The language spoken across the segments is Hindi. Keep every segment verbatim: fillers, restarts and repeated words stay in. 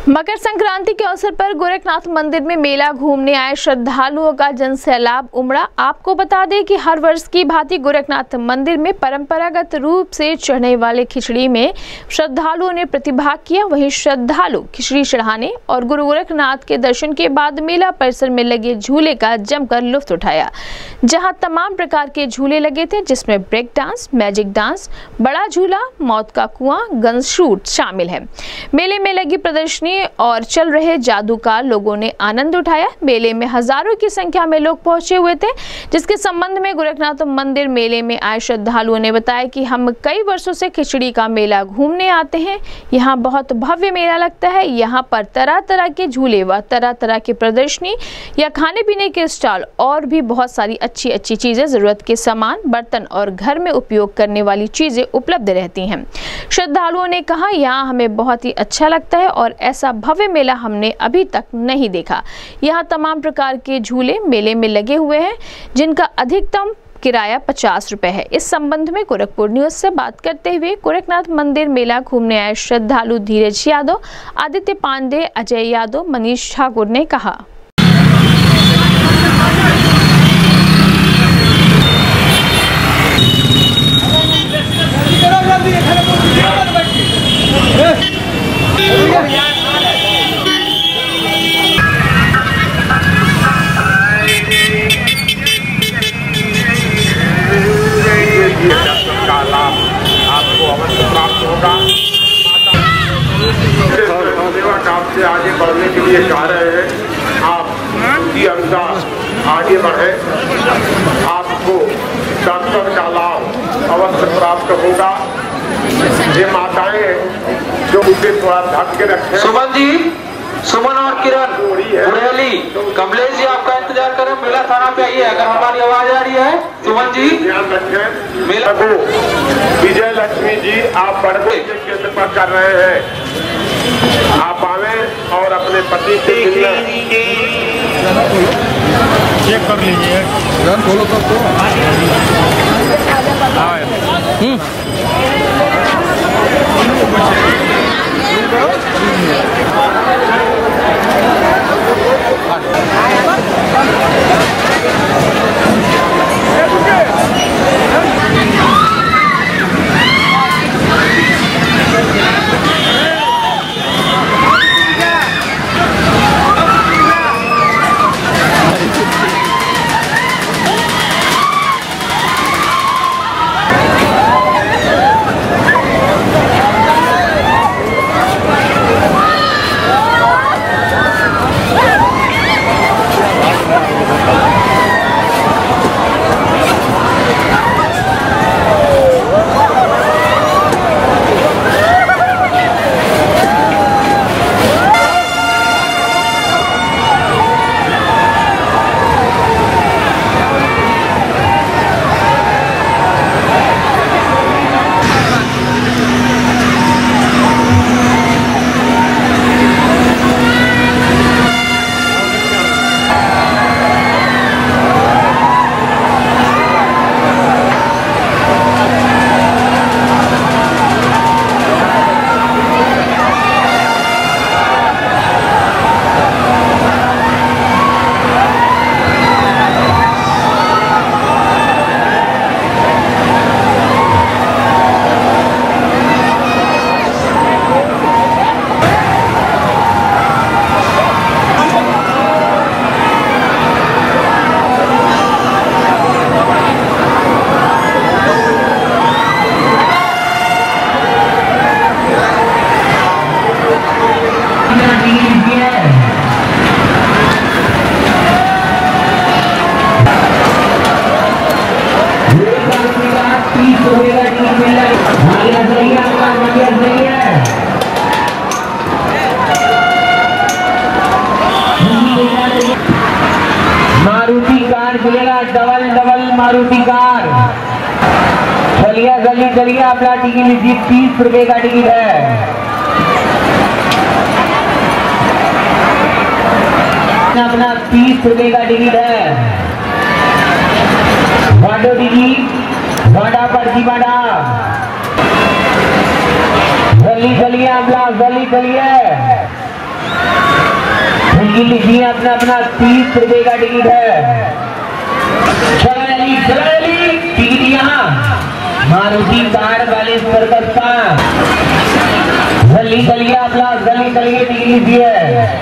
मकर संक्रांति के अवसर पर गोरखनाथ मंदिर में मेला घूमने आए श्रद्धालुओं का जनसैलाब उमड़ा। आपको बता दें कि हर वर्ष की भांति गोरखनाथ मंदिर में परंपरागत रूप से चढ़ने वाले खिचड़ी में श्रद्धालुओं ने प्रतिभाग किया। वहीं श्रद्धालु खिचड़ी चढ़ाने और गुरु गोरखनाथ के दर्शन के बाद मेला परिसर में लगे झूले का जमकर लुत्फ उठाया, जहां तमाम प्रकार के झूले लगे थे, जिसमें ब्रेक डांस, मैजिक डांस, बड़ा झूला, मौत का कुआं, गन शूट शामिल है। मेले में लगी प्रदर्शनी और चल रहे जादू का लोगों ने आनंद उठाया। मेले में हजारों की संख्या में लोग पहुंचे हुए थे, जिसके संबंध में गोरखनाथ मंदिर मेले में आए श्रद्धालुओं ने बताया कि हम कई वर्षों से खिचड़ी का मेला घूमने आते हैं। यहाँ बहुत भव्य मेला लगता है। यहाँ पर तरह तरह के झूले व तरह तरह की प्रदर्शनी या खाने पीने के स्टॉल और भी बहुत सारी अच्छी अच्छी चीजें, जरूरत के सामान, बर्तन और घर में उपयोग करने वाली चीजें उपलब्ध रहती हैं। श्रद्धालुओं ने कहा, यहाँ हमें बहुत ही अच्छा लगता है और ऐसा भव्य मेला हमने अभी तक नहीं देखा। यहाँ तमाम प्रकार के झूले मेले में लगे हुए हैं, जिनका अधिकतम किराया पचास रुपए है। इस संबंध में गोरखपुर न्यूज से बात करते हुए गोरखनाथ मंदिर मेला घूमने आए श्रद्धालु धीरज यादव, आदित्य पांडे, अजय यादव, मनीष ठाकुर ने कहा। आपको अवश्य प्राप्त होगा। सेवा काम से आगे बढ़ने के लिए चाह रहे हैं, आप उसी अनुसार आगे बढ़े, आपको दर्शन का लाभ अवश्य प्राप्त होगा। ये माताएं जो उसे थोड़ा ढक के रखे। सुमन जी, सुमन और किरण, बुढ़ेली, कमलेश जी आपका इंतजार करें। मेला थाना पे आइए, अगर हमारी आवाज आ रही है। सुमन जी ध्यान रखें। मेला को विजय लक्ष्मी जी आप बड़े के केंद्र पर कर रहे हैं, आप आवे और अपने पति से चेक कर लीजिए। बोलो तब तो मारुति कार मिलेगा, डबल डबल मारुति कार। चलिए जल्दी चलिए, अपना टिकट लीजिए, तीस रुपए का टिकट है। अपना तीस रुपए का टिकट है। वाडो टिकट, वाडा पर्ची वाडा। जल्दी चलिए, अपना जल्दी चलिए। टिकट लीजिए अपना अपना तीस रुपए का टिकट है। चली चली टिकट यहाँ मारुति कार वाले सर्कस का जल्दी चलिए अपना जल्दी चलिए टिकट लीजिए।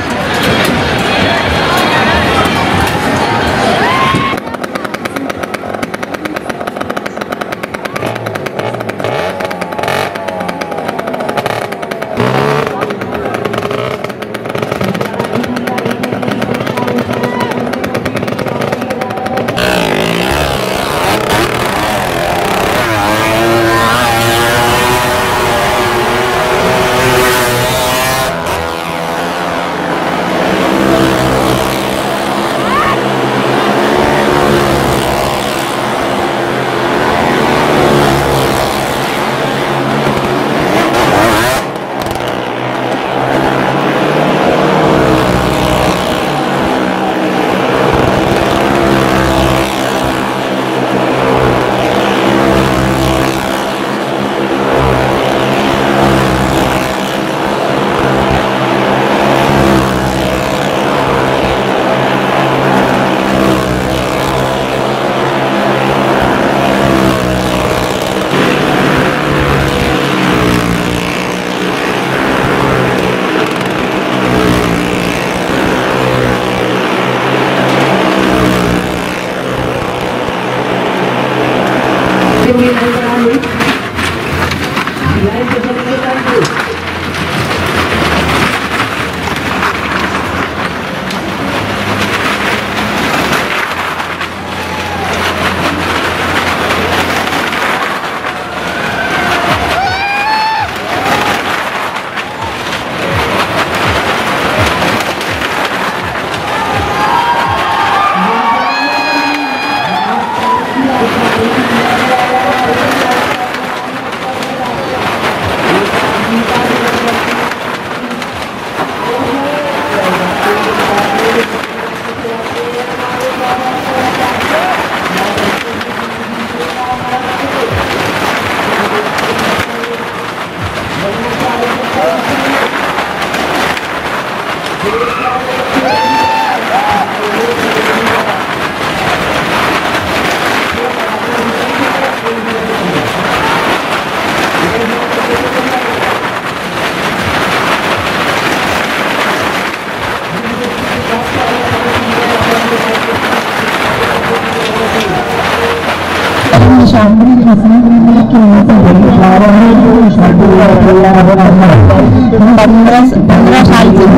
पंद्रह साल से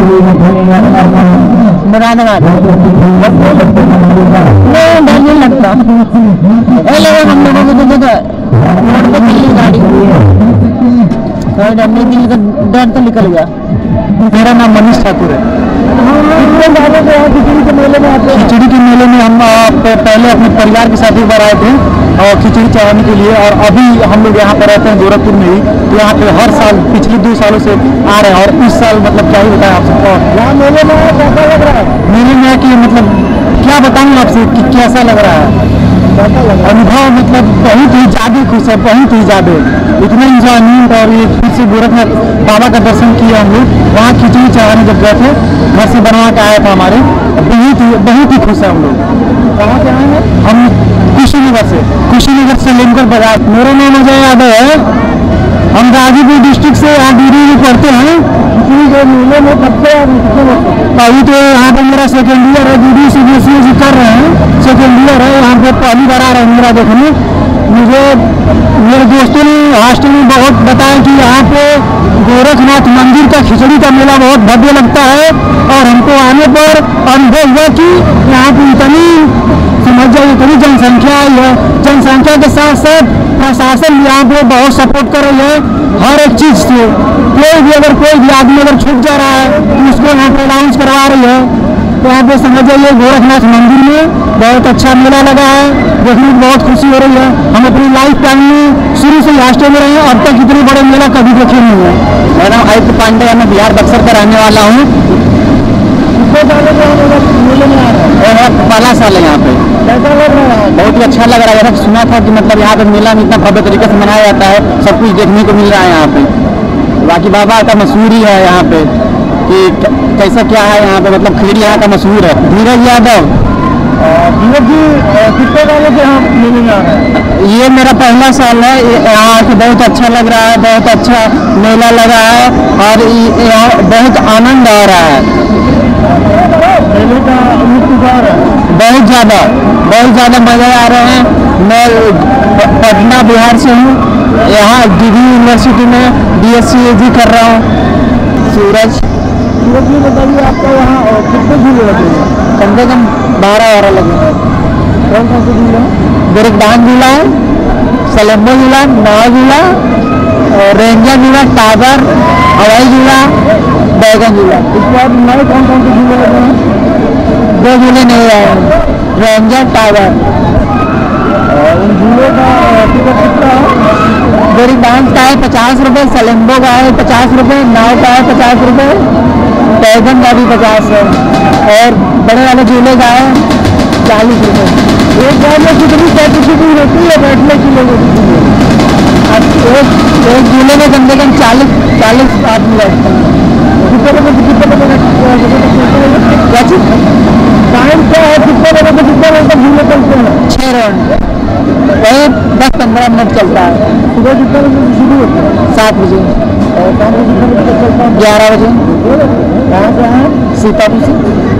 मुरादाबाद नहीं डर नहीं लगता। हम लोगों को तो देखो रोड पे चली गाड़ी कोई डर नहीं, दिल का डर तो निकल गया। मेरा नाम मनीष ठाकुर है। खिचड़ी के मेले में आते हैं। खिचड़ी के मेले में हम पहले अपने परिवार के साथ एक बार आए थे और खिचड़ी चढ़ाने के लिए, और अभी हम लोग यहाँ पर रहते हैं गोरखपुर में ही, तो यहाँ पे हर साल पिछले दो सालों से आ रहे हैं। और इस साल मतलब क्या ही बताएं आप सबको, यहाँ मेले में कैसा लग रहा है? मेले में कि मतलब क्या बताऊँ आपसे कि कैसा लग रहा है अनुभव, मतलब बहुत ही ज़्यादा खुश है, बहुत ही ज़्यादा इतना इंजॉयमेंट। और ये फिर से गोरखनाथ बाबा का दर्शन किया हम लोग, वहाँ खिचड़ी चढ़ाने जब गए थे, घर से बनवा के आया था हमारे, बहुत ही बहुत ही खुश है हम लोग। कहाँ से आए हैं? हम कुशीनगर से, कुशीनगर से लेकर बाजार। मेरा नाम अजय यादव है, हम गाजीपुर डिस्ट्रिक्ट से यहाँ डी में पढ़ते हैं। मेले में सबसे अभी तो यहाँ पर मेरा सेकेंड ईयर है, D D C B S E कर रहे हैं, सेकेंड ईयर है, यहाँ पे पहली बार आ रहे हैं मेरा देखने। मुझे मेरे दोस्तों ने हॉस्टल में बहुत बताया कि यहाँ पे गोरखनाथ मंदिर का खिचड़ी का मेला बहुत भव्य लगता है, और हमको आने पर अनुभव हुआ कि यहाँ पे इतनी समझ जाए इतनी जनसंख्या आई है। जनसंख्या के साथ साथ प्रशासन यहाँ पे बहुत सपोर्ट कर रही है हर एक चीज़ से। कोई भी अगर कोई भी आदमी अगर छूट जा रहा है तो उसको यहाँ पे अनाउंस करवा रही है। तो यहाँ पे समझ जाइए गोरखनाथ मंदिर में बहुत अच्छा मेला लगा है, देखने में बहुत खुशी हो रही है। हम अपनी लाइफ टाइम में शुरू से हॉस्टल में रहे हैं, अब तक इतने बड़े मेला कभी देखे नहीं है। मेरा नाम आदित्य पांडे है, मैं बिहार बक्सर का रहने वाला हूँ। पहला साल है यहाँ पे। बहुत ही अच्छा लग रहा है। सुना था कि मतलब यहाँ पे मेला में इतना भव्य तरीके से मनाया जाता है, सब कुछ देखने को मिल रहा है यहाँ पे। बाकी बाबा का मशहूरी है यहाँ पे, कि कैसा क्या है यहाँ पे, मतलब खीर यहाँ का मशहूर है। धीरज यादव। धीरज जी कितने सालों से यहाँ मेले में आ रहे हैं? ये मेरा पहला साल है, यहाँ आके बहुत अच्छा लग रहा है, बहुत अच्छा मेला लगा है और यहाँ बहुत आनंद आ रहा है। मेले का इंतजार है बहुत ज़्यादा, बहुत ज़्यादा मज़े आ रहे हैं। मैं पटना बिहार से हूँ, यहाँ डिग्री यूनिवर्सिटी में बी एस सी जी कर रहा हूँ। सूरज सूरज जी बताइए, आपका यहाँ कितने झूले लगे हैं? कम से कम बारह बारह लगे हैं। कौन कौन से झूले हैं? ब्रेकडांस झूला है, सलेम्बो झूला, नाव झूला, रेंजर झूला, टावर, हवाई झूला, बैगन झूला। इसके बाद नए कौन कौन से झूले लगे हैं? दो झूले नहीं आए हैं, रेंजर, टावर। इन झूलों का टिकट कितना है? ब्रेक डांस का है पचास रुपये, सलेम्बो का है पचास रुपये, नाव का है पचास रुपये, बैगन का भी पचास है और बड़े वाले झूले का है चालीस रुपये। एक बार में कितनी कैपेसिटी होती है बैठने की लोगों की? एक एक झूले में कम से कम चालीस चालीस आदमी बैठते हैं। कितने बजे से कितने बजे तक? क्या चीज टाइम क्या है? कितने बजे से कितने बजे तक झूले चलते हैं? छः राउंड, वही दस पंद्रह मिनट चलता है। सुबह कितने बजे से शुरू होता है? सात बजे। और शाम को कितने बजे तक चलता है? ग्यारह बजे। कहाँ से हैं? सीतापुर से।